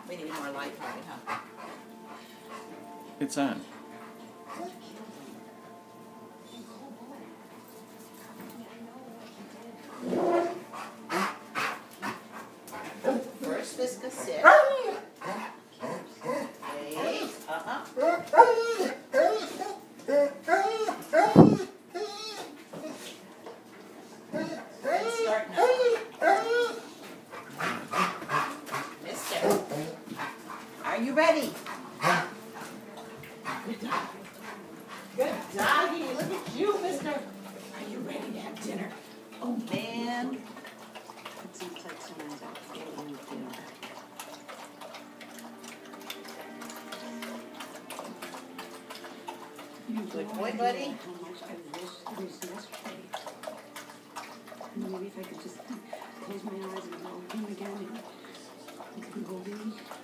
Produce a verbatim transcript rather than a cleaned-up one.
We need more light, probably, huh? It's on. First, Visca, sit. Wait. Uh-uh. Let's start now. Mister, are you ready? Good dog. Good doggy. Look at you, mister. Are you ready to have dinner? Oh, man. It seems like someone's out getting dinner. Good boy, buddy. How much I wish this yesterday. Maybe if I could just close my eyes and go home again and you can go in.